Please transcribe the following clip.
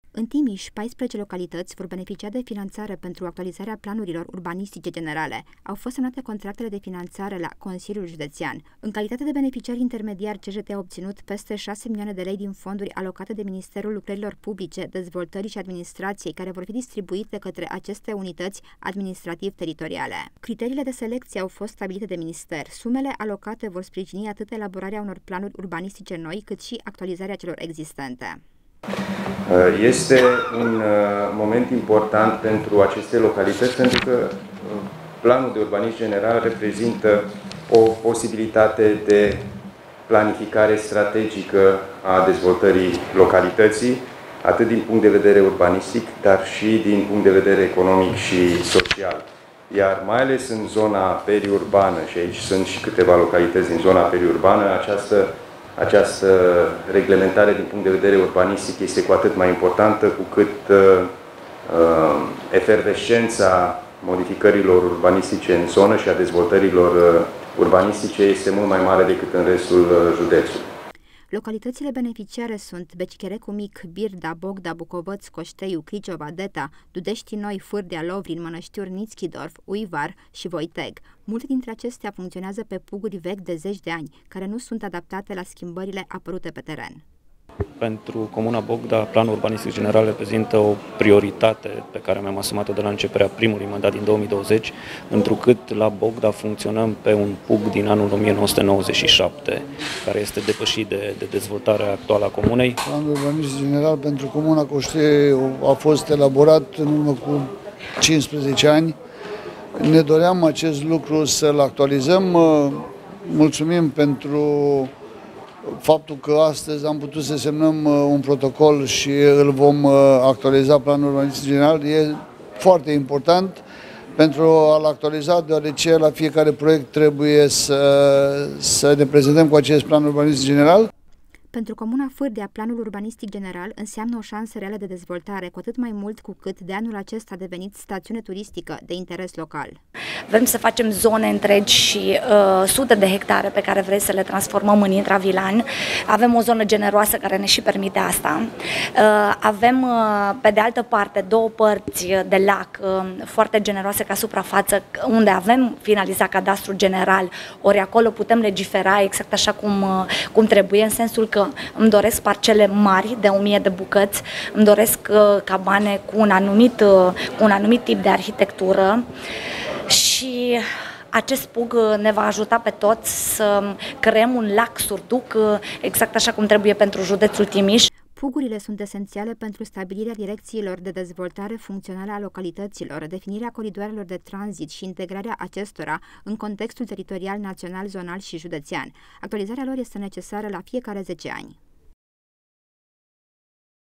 În Timiș, 14 localități vor beneficia de finanțare pentru actualizarea planurilor urbanistice generale. Au fost semnate contractele de finanțare la Consiliul Județean. În calitate de beneficiar intermediar, CJT a obținut peste 6 milioane de lei din fonduri alocate de Ministerul Lucrărilor Publice, Dezvoltării și Administrației, care vor fi distribuite către aceste unități administrativ-teritoriale. Criteriile de selecție au fost stabilite de minister. Sumele alocate vor sprijini atât elaborarea unor planuri urbanistice noi, cât și actualizarea celor existente. Este un moment important pentru aceste localități, pentru că planul de urbanism general reprezintă o posibilitate de planificare strategică a dezvoltării localității, atât din punct de vedere urbanistic, dar și din punct de vedere economic și social. Iar mai ales în zona periurbană, și aici sunt și câteva localități din zona periurbană, această reglementare din punct de vedere urbanistic este cu atât mai importantă cu cât efervescența modificărilor urbanistice în zonă și a dezvoltărilor urbanistice este mult mai mare decât în restul județului. Localitățile beneficiare sunt Becicherecu Mic, Birda, Bogda, Bucovăț, Coșteiu, Criciova, Deta, Dudești Noi, Fârdea, Lovrin, Mănăștiuri, Nițchidorf, Uivar și Voiteg. Multe dintre acestea funcționează pe puguri vechi de zeci de ani, care nu sunt adaptate la schimbările apărute pe teren. Pentru Comuna Bogda, planul urbanistic general reprezintă o prioritate pe care mi-am asumat-o de la începerea primului mandat din 2020, întrucât la Bogda funcționăm pe un PUG din anul 1997, care este depășit de dezvoltarea actuală a comunei. Planul urbanistic general pentru Comuna Coșteiu a fost elaborat în urmă cu 15 ani. Ne doream acest lucru să-l actualizăm. Mulțumim pentru faptul că astăzi am putut să semnăm un protocol și îl vom actualiza planul urbanistic general. E foarte important pentru a-l actualiza, deoarece la fiecare proiect trebuie să ne prezentăm cu acest plan urbanistic general. Pentru Comuna Fârdea, planul urbanistic general înseamnă o șansă reală de dezvoltare, cu atât mai mult cu cât de anul acesta a devenit stațiune turistică de interes local. Vrem să facem zone întregi și sute de hectare pe care vrem să le transformăm în intravilan. Avem o zonă generoasă care ne și permite asta. Avem, pe de altă parte, două părți de lac foarte generoase ca suprafață, unde avem finalizat cadastrul general, ori acolo putem legifera exact așa cum trebuie, în sensul că îmi doresc parcele mari de 1000 de bucăți, îmi doresc cabane cu un anumit tip de arhitectură și acest PUG ne va ajuta pe toți să creăm un lac surduc exact așa cum trebuie pentru județul Timiș. Pugurile sunt esențiale pentru stabilirea direcțiilor de dezvoltare funcțională a localităților, definirea coridoarelor de tranzit și integrarea acestora în contextul teritorial, național, zonal și județean. Actualizarea lor este necesară la fiecare 10 ani.